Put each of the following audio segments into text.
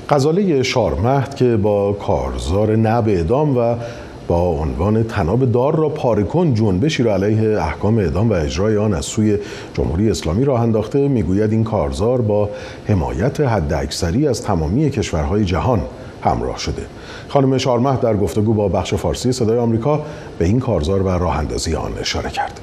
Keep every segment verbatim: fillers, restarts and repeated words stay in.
غزاله شارمهد که با کارزار نه به اعدام و با عنوان طناب دار را پاره کن جنبشی را علیه احکام اعدام و اجرای آن از سوی جمهوری اسلامی راه انداخته، میگوید این کارزار با حمایت حداکثری از تمامی کشورهای جهان همراه شده. خانم شارمهد در گفتگو با بخش فارسی صدای آمریکا به این کارزار و راه اندازی آن اشاره کرد.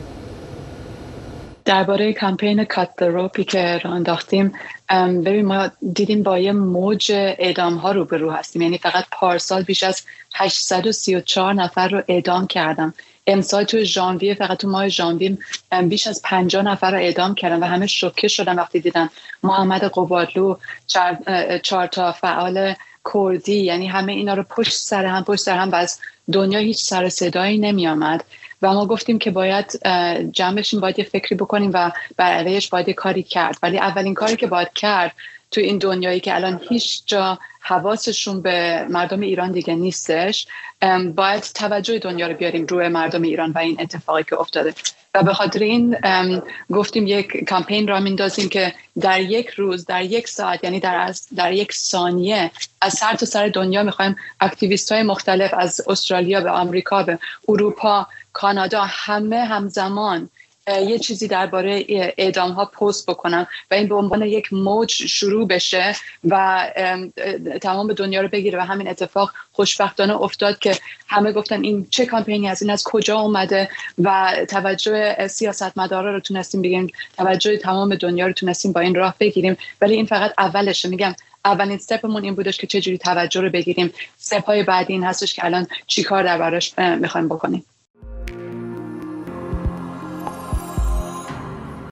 درباره کمپین کات د روپی که راه انداختیم، ببین ما دیدیم با یه موج اعدام ها روبرو هستیم. یعنی فقط پارسال بیش از هشتصد و سی و چهار نفر رو اعدام کردم. امسال تو ژانویه، فقط تو ماه ژانویه بیش از پنجاه نفر رو اعدام کردن و همه شوکه شدن وقتی دیدن محمد قبادلو، چهار, چهار تا فعال کردی، یعنی همه اینا رو پشت سر هم پشت سر هم و از دنیا هیچ سر صدایی نمی آمد. و ما گفتیم که باید جمع بشیم، باید یه فکری بکنیم و بر علیهش باید یه کاری کرد. ولی اولین کاری که باید کرد تو این دنیایی که الان هیچ جا حواسشون به مردم ایران دیگه نیستش، باید توجه دنیا رو بیاریم روی مردم ایران و این اتفاقی که افتاده. و به خاطر این گفتیم یک کمپین را میندازیم که در یک روز، در یک ساعت، یعنی در در یک ثانیه از سر تا سر دنیا میخوایم اکتیویست‌های مختلف از استرالیا به آمریکا به اروپا، کانادا، همه همزمان یه چیزی درباره اعدام ها پست بکنم و این به عنوان یک موج شروع بشه و تمام دنیا رو بگیره. و همین اتفاق خوشبختانه افتاد که همه گفتن این چه کمپینی از این از کجا اومده و توجه سیاستمدارا رو تونستیم بگیریم، توجه تمام دنیا رو تونستیم با این راه بگیریم. ولی این فقط اولشه. میگم اولین استپمون این بودش که چه جوری توجه رو بگیریم. استپ‌های بعدی این هستش که الان چیکار دربارش میخوایم بکنیم.